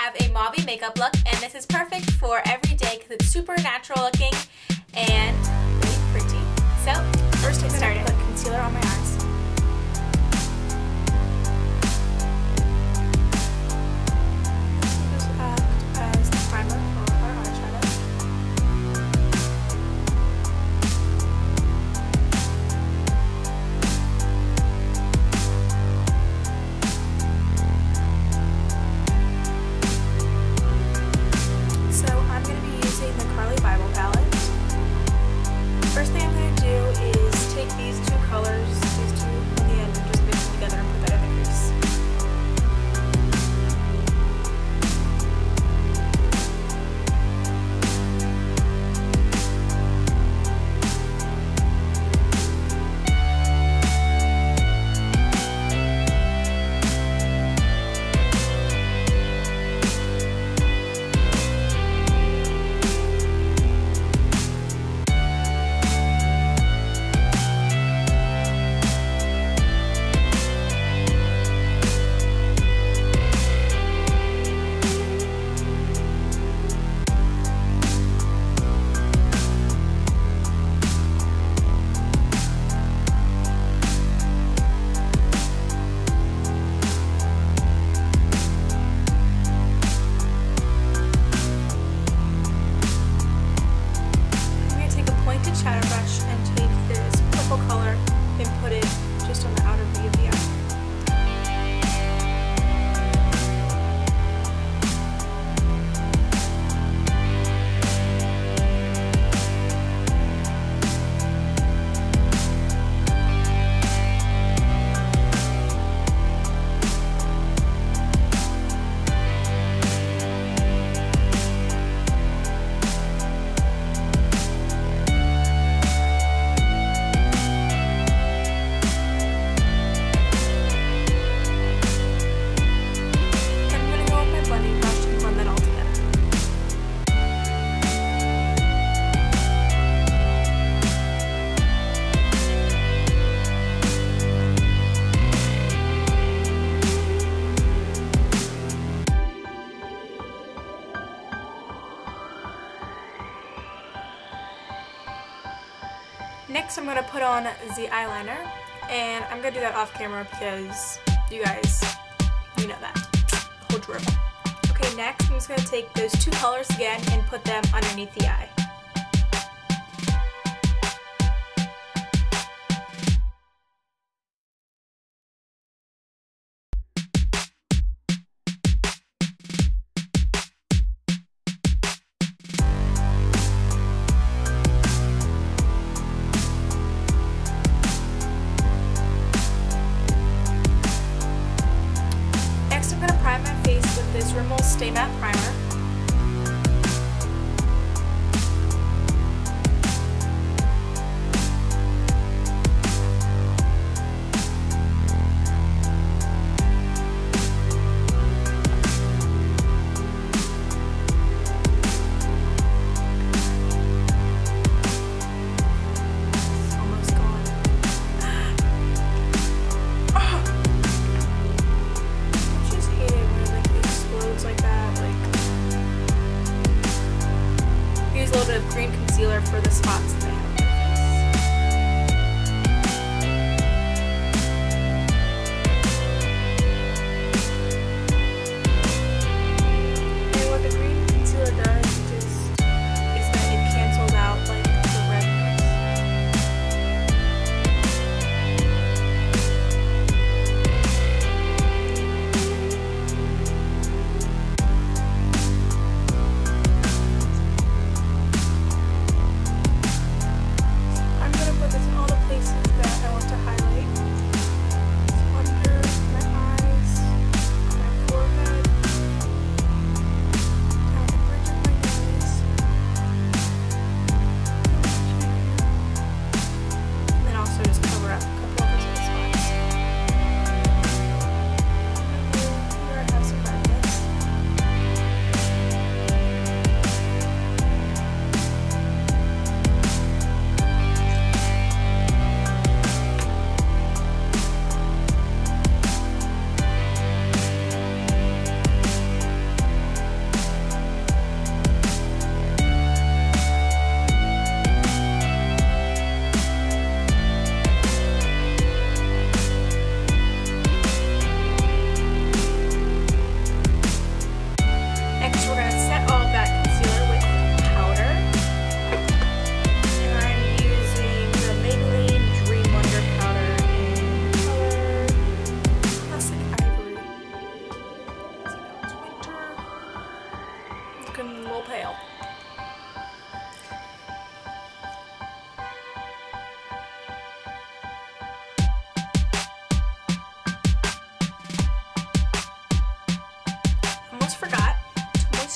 have a mauve makeup look, and this is perfect for every day because it's super natural looking and really pretty. So, first I'm going to put concealer on my eyes. This will act as the primer for our eyeshadow. First thing I'm going to do is take these two colors, these two in the end, and just mix them together and put that in the crease. Shadow brush and take this purple color and put it just on the outer V of the eye. Next I'm going to put on the eyeliner, and I'm going to do that off camera because you guys, you know that. Whole dribble. Okay, next I'm just going to take those two colors again and put them underneath the eye. This Rimmel Stay Matte Primer. Like that, like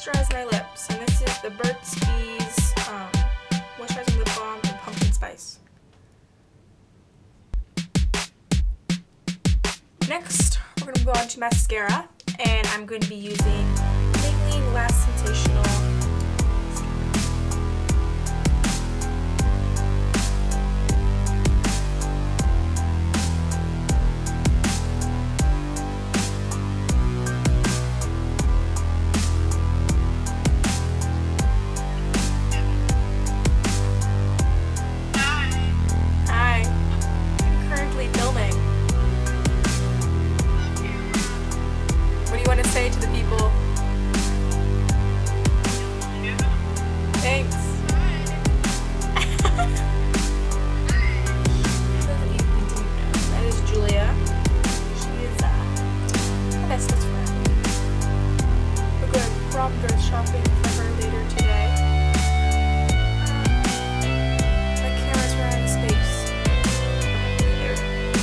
moisturize my lips, and this is the Burt's Bees Moisturizing Lip Balm and Pumpkin Spice. Next, we're going to go on to mascara, and I'm going to be using Maybelline Last Sensational. Say to the people. Thanks. That is Julia. She is my bestest friend. We're going prom dress shopping for her later today. My camera's running out of space. There.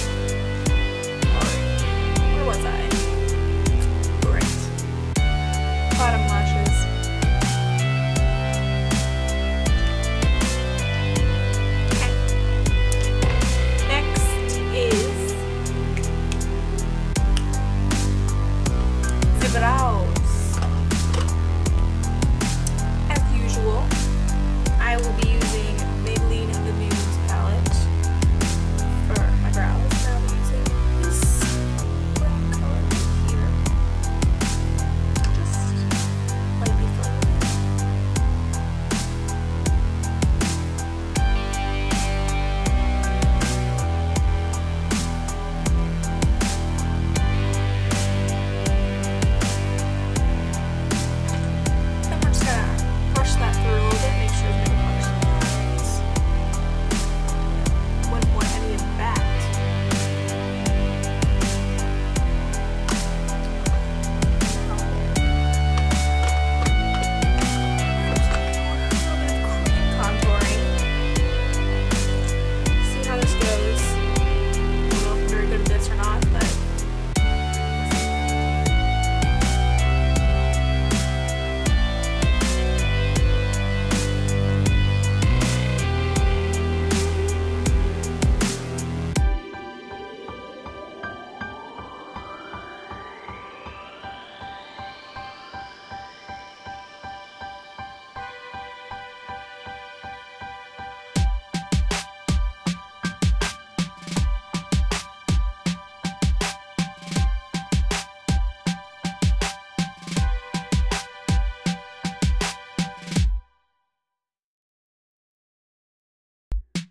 Where was I? Bottom lashes. Okay. Next is the brows. As usual, I will be using Maybelline The Muse palette for my brows. I'll be using this brown color here.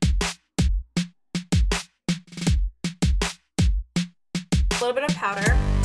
A little bit of powder.